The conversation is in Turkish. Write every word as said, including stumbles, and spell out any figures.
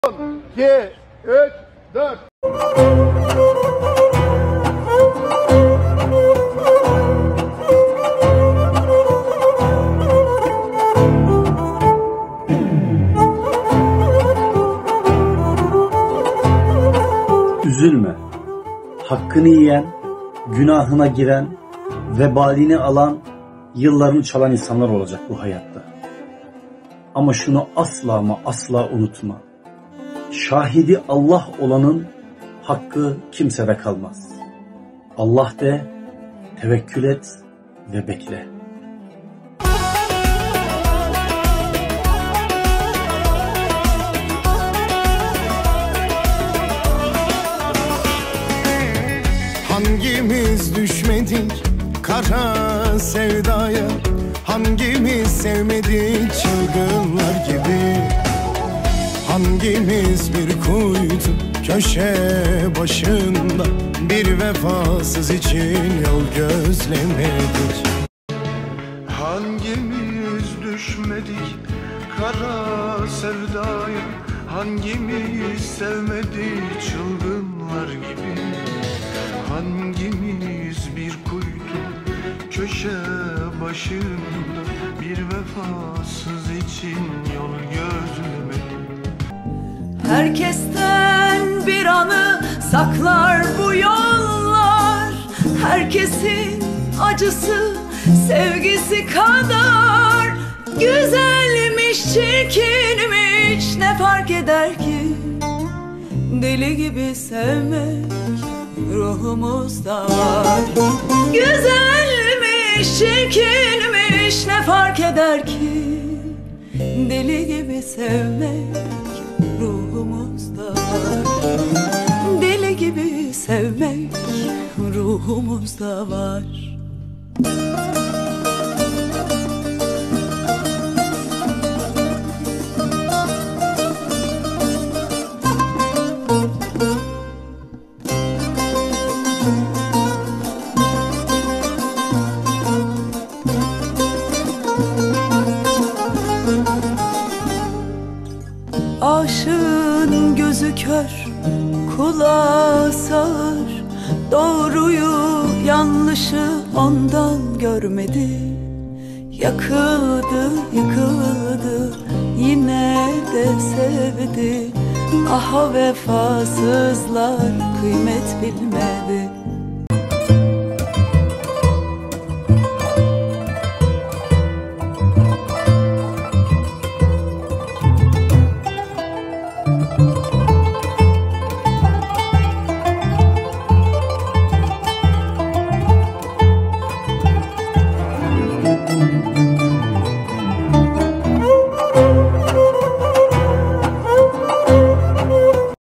iki, üç, dört. Üzülme. Hakkını yiyen, günahına giren, vebalini alan, yıllarını çalan insanlar olacak bu hayatta. Ama şunu asla ama asla unutma. Şahidi Allah olanın hakkı kimsede kalmaz. Allah de, tevekkül et ve bekle. Hangimiz düşmedik kara sevdaya, hangimiz sevmedik çılgınlar gibi, hangimiz bir kuytu köşe başında bir vefasız için yol gözlemedik. Hangimiz düşmedik kara sevdaya, hangimiz sevmedik çılgınlar gibi, hangimiz bir kuytu köşe başında bir vefasız için yol gözlemedik. Herkesten bir anı saklar bu yollar, herkesin acısı sevgisi kadar. Güzelmiş çirkinmiş ne fark eder ki, deli gibi sevmek ruhumuzda var. Güzelmiş çirkinmiş ne fark eder ki, deli gibi sevmek ruhumuzda var. Deli gibi sevmek ruhumuzda var. Aşığın gözü kör, kulağı sağır, doğruyu yanlışı ondan görmedi. Yakıldı, yıkıldı, yine de sevdi. Aha vefasızlar kıymet bilmedi.